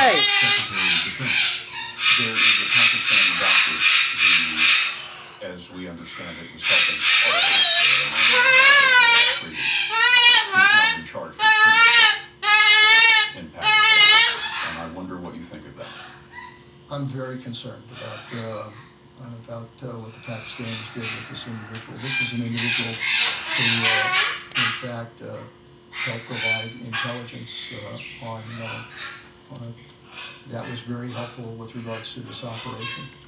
right. Secretary of Defense. There is a Pakistani doctor who, as we understand it, was helping treated. He's now been charged with treason in Pakistan. And I wonder what you think of that. I'm very concerned about what the Pakistanis did with this individual. This was an individual who, in fact, helped provide intelligence that was very helpful with regards to this operation.